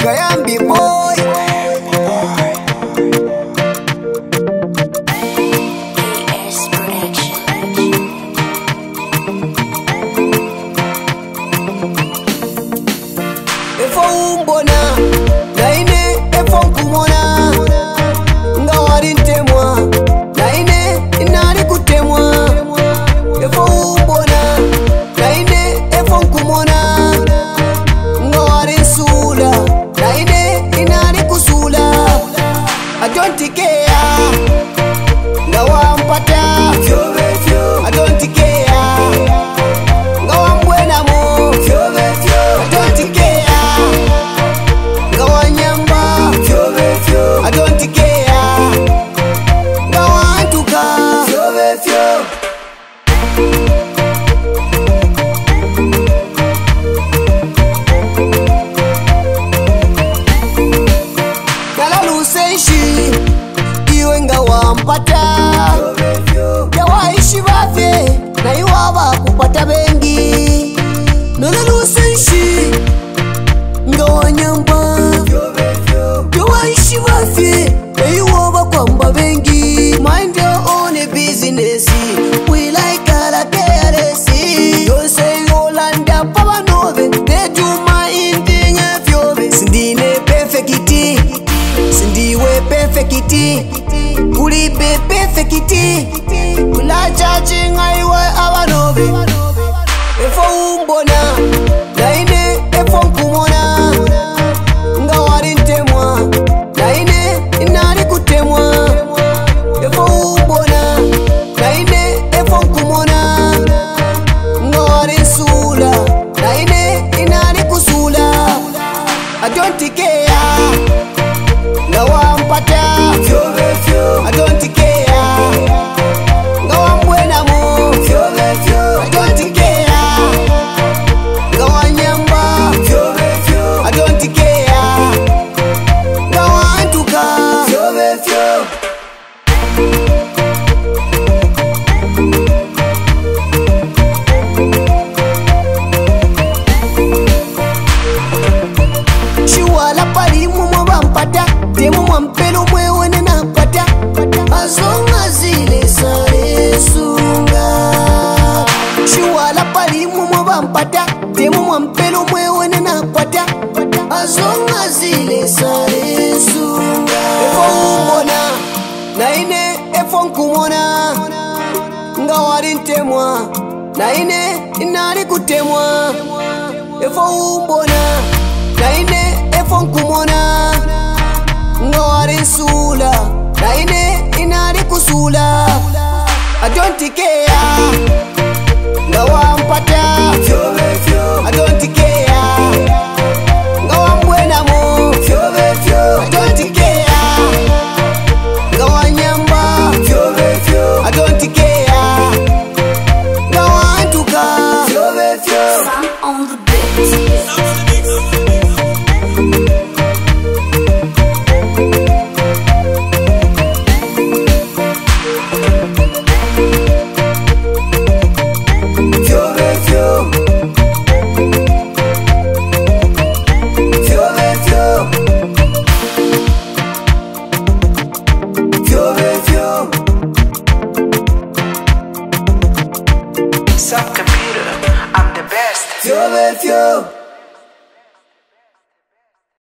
Kayambi boy. Efo umbona naine efo kumona ngawari ntemwa naine inari kutemwa. Efo umbona naine efo kumona ngawari nsula naine inari kusula. I don't care ngawampata I don't care ngawambwena mo I don't care ngawanyamba I don't care ngawantuka kalalusenshi iwe ngawampata yawaishi bafye na iwaba kupata bengi nalalusenshi ngawanyamba yawaishi bafye na iwaba kwamba bengi. Mind your own business, we like ala KRS. You say Yolanda Papa Nove, they do my thing if you Sindine perfecti, Sindiwe perfecti, Kulibe perfecti, Kula judging I were our Nove. Efo umbona, naine efo kumona ngawari ntemwa, naine inari kutemwa. Efo umbona, naine efo kumona ngawari nsula, naine inari kusula. I don't care ngawampata I don't care ngawambwena mo I don't care ngawanyamba I don't care ngawantuka. Shiwala pali mumwa bampata temu mwampelo mwewene napata azonga zile sare sunga. Shiwala pali mumwa bampata temu mwampelo mwewene napata azonga zile sare sunga. Efo umbona naine efo nkumona ngawari ntemwa naine inari kutemwa. Efo umbona naine efo nkumona ngawari nsula naine inari kusula. I don't care ngawampata I don't care ngawambwena mo I don't care ngawanyamba I don't care ngawantuka. Sam on the beat. Subcomputer, I'm the best. Fio.